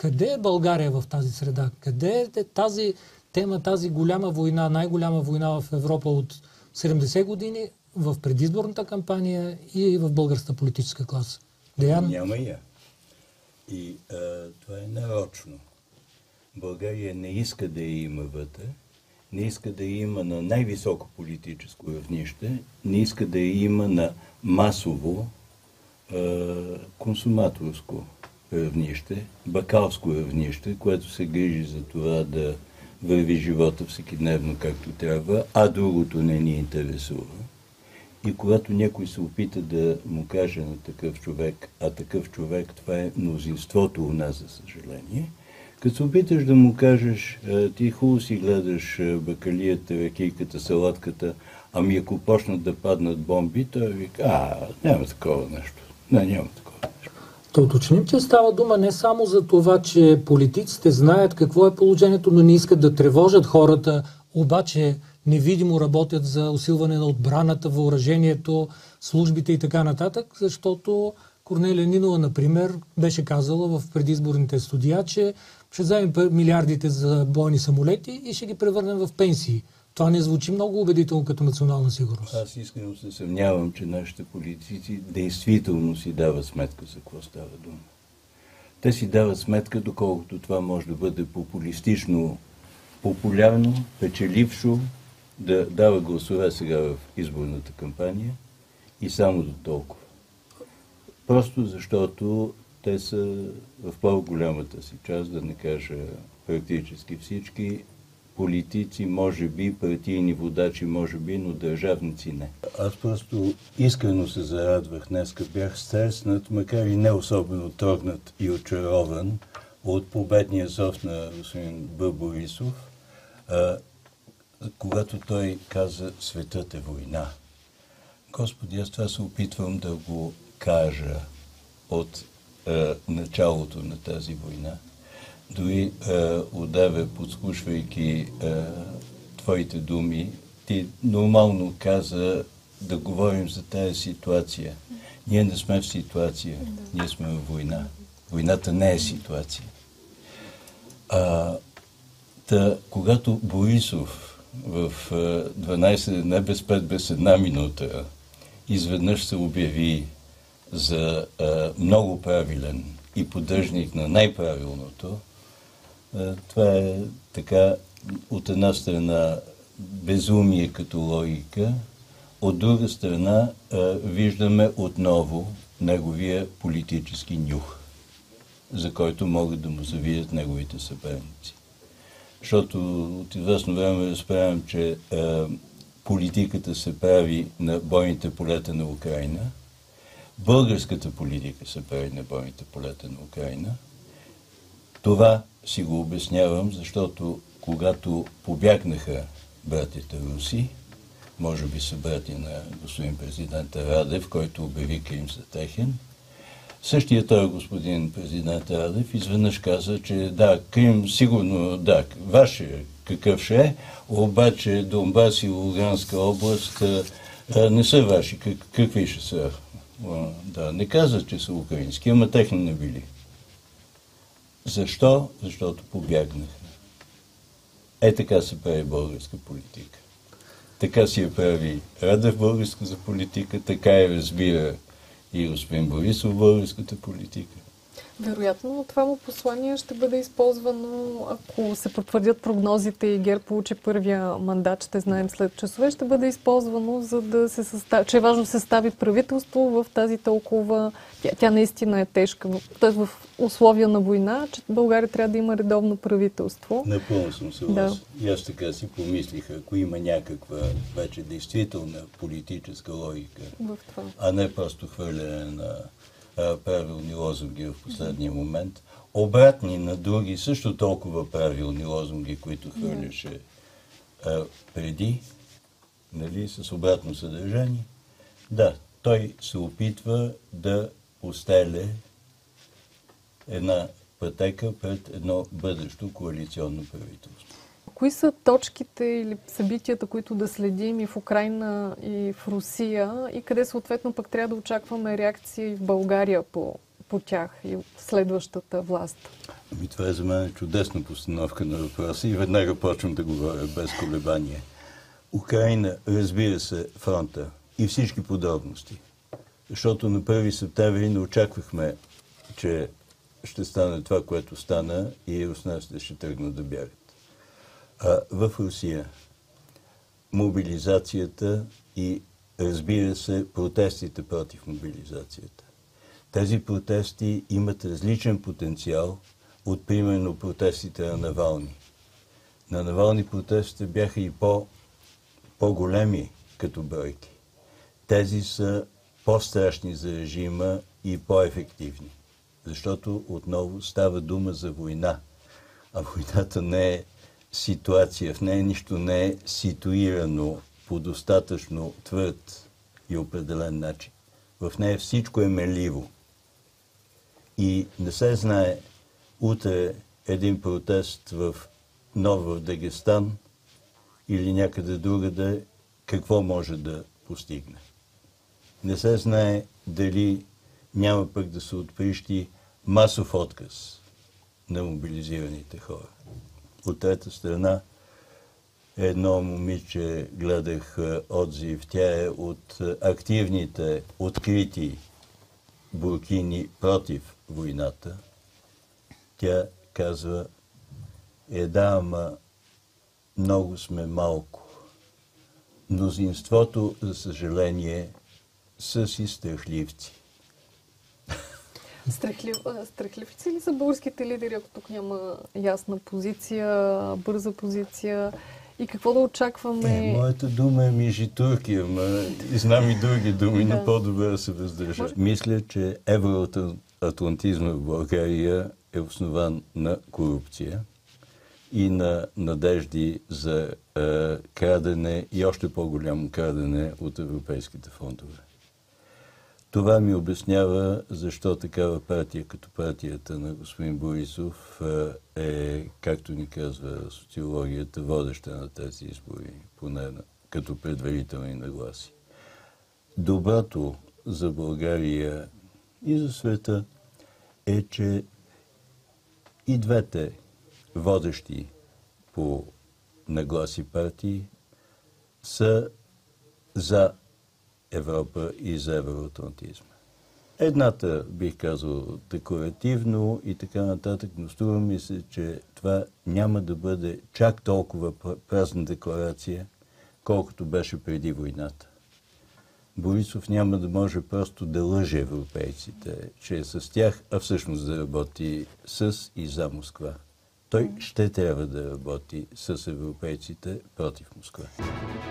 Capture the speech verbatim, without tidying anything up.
къде е България в тази среда? Къде е тази тема, тази голяма война, най-голяма война в Европа от седемдесет години, в предизборната кампания и в българската политическа класа? Деян? Няма я. И а, това е нарочно. България не иска да я има вътре, не иска да я има на най-високо политическо равнище, не иска да я има на масово а, консуматорско равнище, бакалско равнище, което се грижи за това да върви живота всекидневно както трябва, а другото не ни интересува. И когато някой се опита да му каже на такъв човек, а такъв човек това е мнозинството у нас, за съжаление, като се опиташ да му кажеш, ти хубаво си гледаш бакалията, ракийката, салатката, ами ако почнат да паднат бомби, той вика, а, няма такова нещо. Не, няма такова нещо. Да уточним, че става дума не само за това, че политиците знаят какво е положението, но не искат да тревожат хората, обаче невидимо работят за усилване на отбраната, въоръжението, службите и така нататък, защото Корнелия Нинова, например, беше казала в предизборните студия, че ще вземем милиардите за бойни самолети и ще ги превърнем в пенсии. Това не звучи много убедително като национална сигурност. Аз искрено се съмнявам, че нашите политици действително си дават сметка за какво става дума. Те си дават сметка, доколкото това може да бъде популистично, популярно, печелившо, да дава гласове сега в изборната кампания и само до толкова. Просто защото те са в по-голямата си част, да не кажа практически всички, политици, може би, партийни водачи, може би, но държавници не. Аз просто искрено се зарадвах днеска, бях стреснат, макар и не особено трогнат и очарован от победния зов на господин Б. Борисов, а, когато той каза "Светът е война". Господи, аз това се опитвам да го кажа от а, началото на тази война. Дори отдаве, подслушвайки а, твоите думи, ти нормално каза да говорим за тази ситуация. Ние не сме в ситуация, ние сме в война. Войната не е ситуация. А, та, когато Борисов в дванайсет, не без пет, без една минута, изведнъж се обяви за а, много правилен и поддръжник на най-правилното, а, това е така от една страна безумие като логика, от друга страна а, виждаме отново неговия политически нюх, за който могат да му завият неговите съперници. Защото от известно време разправям, че а, политиката се прави на бойните полета на Украйна, българската политика се прави на бойните полета на Украйна. Това си го обяснявам, защото когато побягнаха братите руси, може би са брати на господин президента Радев, който обяви Крим за техен, същия той господин президент Радев изведнъж каза, че да, Крим сигурно, да, ваше какъв ще е, обаче Донбас и Луганска област а, а, не са ваши. Как, какви ще са? А, да, не каза, че са украински, ама техни не били. Защо? Защото побягнаха. Е, така се прави българска политика. Така си я прави Радев българската политика, така я разбира и господин Борисов българската политика. Вероятно, това му послание ще бъде използвано, ако се потвърдят прогнозите и ГЕРБ получи първия мандат, ще знаем след часове, ще бъде използвано, за да се състави, че е важно да се състави правителство в тази толкова, тя, тя наистина е тежка, т.е. в условия на война, че България трябва да има редовно правителство. Напълно съм съгласен. Да. И аз така си помислих, ако има някаква вече действителна политическа логика, в това, а не просто хвърляне на правилни лозунги в последния момент, обратни на други също толкова правилни лозунги, които хвърляше а, преди, нали, с обратно съдържание. Да, той се опитва да постеле една пътека пред едно бъдещо коалиционно правителство. Кои са точките или събитията, които да следим и в Украйна, и в Русия, и къде съответно пък трябва да очакваме реакция и в България по по тях и следващата власт? Ами това е за мен чудесна постановка на въпроса и веднага почвам да говоря без колебание. Украйна, разбира се, фронта и всички подробности. Защото на първи септември не очаквахме, че ще стане това, което стана и руснаците ще тръгнат да бягат. А в Русия мобилизацията и, разбира се, протестите против мобилизацията. Тези протести имат различен потенциал от, примерно, протестите на Навални. На Навални протестите бяха и по, по-големи като бройки. Тези са по-страшни за режима и по-ефективни. Защото отново става дума за война. А войната не е ситуация, в нея нищо не е ситуирано по достатъчно твърд и определен начин. В нея всичко е мерливо. И не се знае утре един протест в Нов Дагестан или някъде другаде какво може да постигне. Не се знае дали няма пък да се отприщи масов отказ на мобилизираните хора. От трета страна, едно момиче гледах отзив, тя е от активните, открити буркини против войната. Тя казва, е да, ама много сме малко. Мнозинството, за съжаление, са си страхливци. Страхлив, страхливци ли са българските лидери, ако тук няма ясна позиция, бърза позиция и какво да очакваме? Е, моята дума е мижитурки, ама знам и други думи, да. но по-добре да се въздържа. Може... Мисля, че евроатлантизма в България е основан на корупция и на надежди за е, крадене и още по-голямо крадене от европейските фондове. Това ми обяснява защо такава партия, като партията на господин Борисов, е, както ни казва социологията, водеща на тези избори, поне като предварителни нагласи. Доброто за България и за света е, че и двете водещи по нагласи партии са за Европа и за евроатлантизма. Едната, бих казал, декоративно и така нататък, но струва ми се, че това няма да бъде чак толкова празна декларация, колкото беше преди войната. Борисов няма да може просто да лъже европейците, че е с тях, а всъщност да работи с и за Москва. Той ще трябва да работи с европейците против Москва.